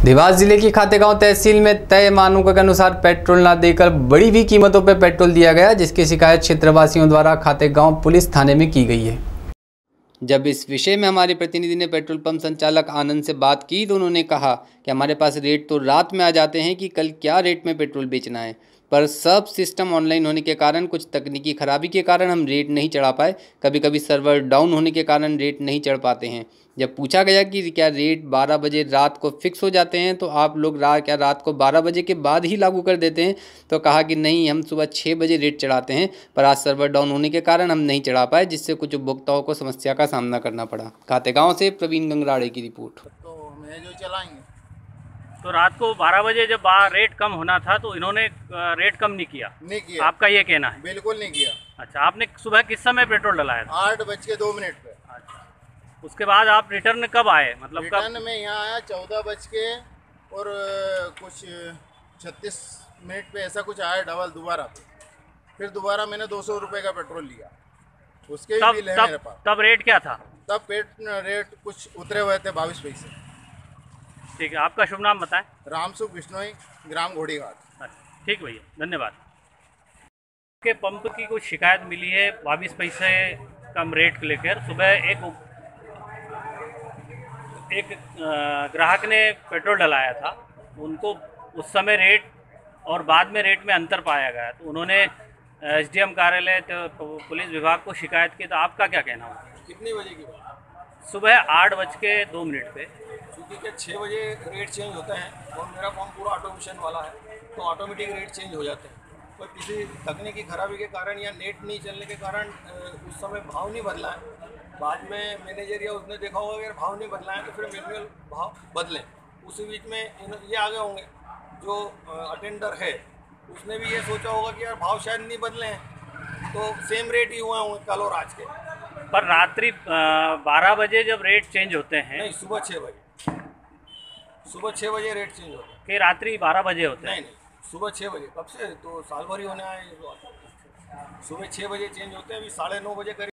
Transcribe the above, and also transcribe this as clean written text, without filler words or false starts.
देवास जिले की खातेगांव तहसील में तय मानकों के अनुसार पेट्रोल न देकर बड़ी हुई कीमतों पर पेट्रोल दिया गया, जिसकी शिकायत क्षेत्रवासियों द्वारा खातेगांव पुलिस थाने में की गई है। जब इस विषय में हमारे प्रतिनिधि ने पेट्रोल पंप संचालक आनंद से बात की तो उन्होंने कहा कि हमारे पास रेट तो रात में आ जाते हैं कि कल क्या रेट में पेट्रोल बेचना है, पर सब सिस्टम ऑनलाइन होने के कारण कुछ तकनीकी खराबी के कारण हम रेट नहीं चढ़ा पाए। कभी कभी सर्वर डाउन होने के कारण रेट नहीं चढ़ पाते हैं। जब पूछा गया कि क्या रेट 12 बजे रात को फिक्स हो जाते हैं तो आप लोग क्या रात को 12 बजे के बाद ही लागू कर देते हैं, तो कहा कि नहीं, हम सुबह 6 बजे रेट चढ़ाते हैं, पर आज सर्वर डाउन होने के कारण हम नहीं चढ़ा पाए, जिससे कुछ उपभोक्ताओं को समस्या का सामना करना पड़ा। खातेगांव से प्रवीण गंगराड़े की रिपोर्ट। तो मैं जो चलाएंगे तो रात को 12 बजे जब रेट कम होना था तो इन्होंने रेट कम नहीं किया। आपका ये कहना है? बिल्कुल नहीं किया। अच्छा, आपने सुबह किस समय पेट्रोल डलाया था? 8:02 पे। अच्छा, उसके बाद आप रिटर्न कब आए? मतलब रिटर्न में यहाँ आया 14 बज के और कुछ 36 मिनट पे, ऐसा कुछ आया डबल दोबारा। फिर दोबारा मैंने 200 रुपये का पेट्रोल लिया, उसके भी बिल है मेरे पास। तब रेट क्या था? तब रेट कुछ उतरे हुए थे 22 पैसे। ठीक है, आपका शुभ नाम बताएं। रामसुख बिश्नोई, ग्राम घोड़ी घाट। अच्छा, ठीक भैया, धन्यवाद। के पंप की कुछ शिकायत मिली है 22 पैसे कम रेट को लेकर। सुबह एक ग्राहक ने पेट्रोल डलाया था, उनको उस समय रेट और बाद में रेट में अंतर पाया गया, तो उन्होंने एसडीएम कार्यालय तो पुलिस विभाग को शिकायत की। तो आपका क्या कहना है? कितने बजे की बात? सुबह 8:02 पे। क्योंकि क्या 6 बजे रेट चेंज होता है और मेरा पंप पूरा ऑटोमेशन वाला है, तो ऑटोमेटिक रेट चेंज हो जाते हैं। पर किसी तकनीकी खराबी के कारण या नेट नहीं चलने के कारण उस समय भाव नहीं बदला है। बाद में मैनेजर या उसने देखा होगा अगर भाव नहीं बदला है तो फिर मैनुअल भाव बदलें। उसी बीच में ये आगे होंगे, जो अटेंडर है उसने भी ये सोचा होगा कि यार भाव शायद नहीं बदले हैं, तो सेम रेट ही हुए होंगे कल और आज के। पर रात्रि 12 बजे जब रेट चेंज होते हैं? नहीं, सुबह 6 बजे। सुबह 6 बजे रेट चेंज होता है कि रात्रि 12 बजे होते हैं? नहीं, सुबह 6 बजे। कब से? तो साल भर ही होने आए। सुबह 6 बजे चेंज होते हैं, अभी 9:30 बजे करीब